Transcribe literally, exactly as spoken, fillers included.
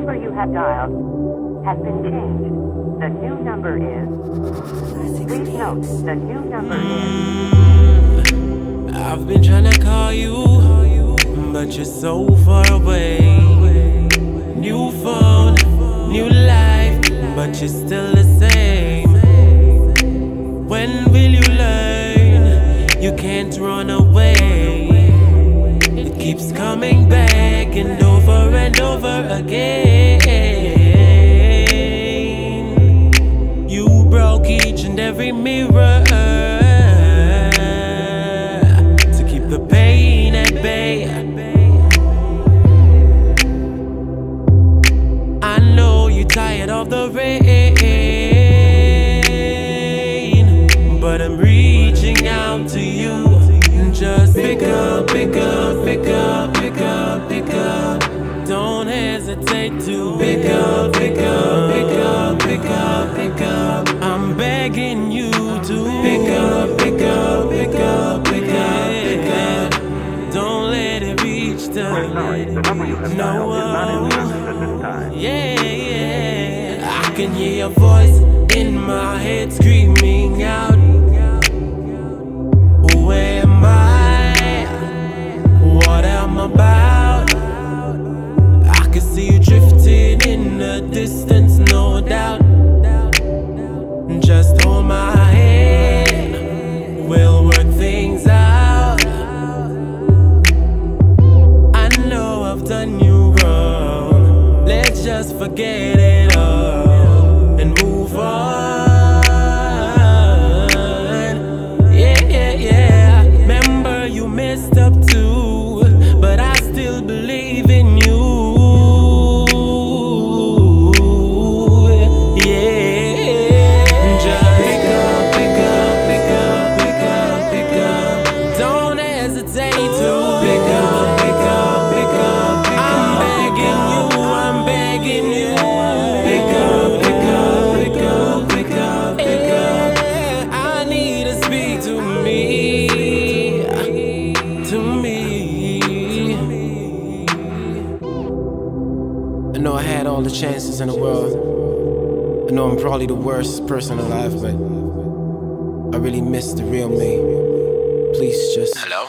number you have dialed has been changed. The new number is... Please note, the new number is... I've been trying to call you, but you're so far away. New phone, new life, but you're still the same. When will you learn you can't run away? It keeps coming back and over and over again. You broke each and every mirror to keep the pain at bay. I know you're tired of the rain, but I'm reaching out to you. Just pick up, pick up, pick up, pick up, pick up. Don't hesitate to pick up, pick up, pick up, pick up, pick up. I'm begging you to pick up, pick up, pick up, pick up, pick up. Don't let it reach the no one. Yeah, yeah. I can hear your voice in my head screaming out. Where am I? What am I about? I can see you drifting in the distance, no doubt. Just hold my hand, we'll work things out. I know I've done you wrong. Let's just forget it all and move on. Messed up too, but I still believe in you. Yeah, just pick up, pick up, pick up, pick up, pick up. Don't hesitate to pick up, pick up, pick up, pick up. I'm begging you, I'm begging you. Pick up, pick up, pick up, pick up, pick up. I need to speak to me. To me, I know I had all the chances in the world. I know I'm probably the worst person alive, but I really miss the real me. Please just... Hello?